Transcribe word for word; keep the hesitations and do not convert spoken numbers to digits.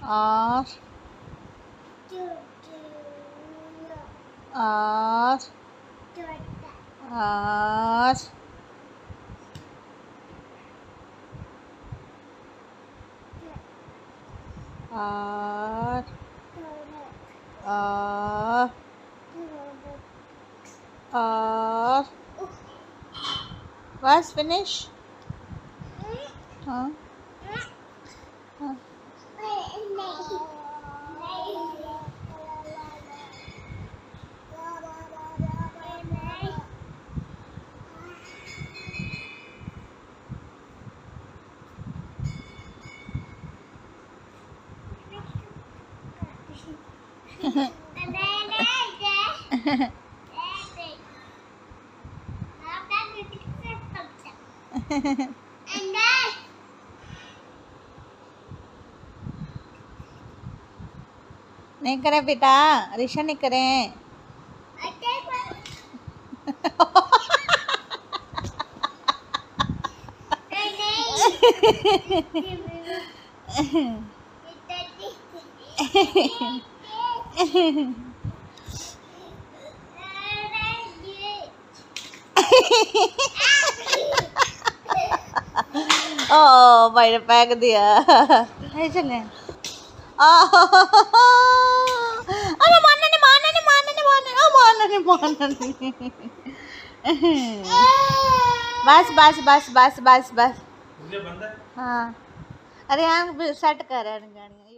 और और और और और और बस फिनिश। हाँ हाँ नहीं करे बेटा, रिशा नहीं करें। ओ भाई ने फेंक दिया। चले अरे मारना नहीं मारना नहीं मारना नहीं मारना नहीं मारना नहीं मारना नहीं। बस बस बस बस बस बस। हाँ अरे यहाँ सेट कर रहे हैं गाड़ियाँ।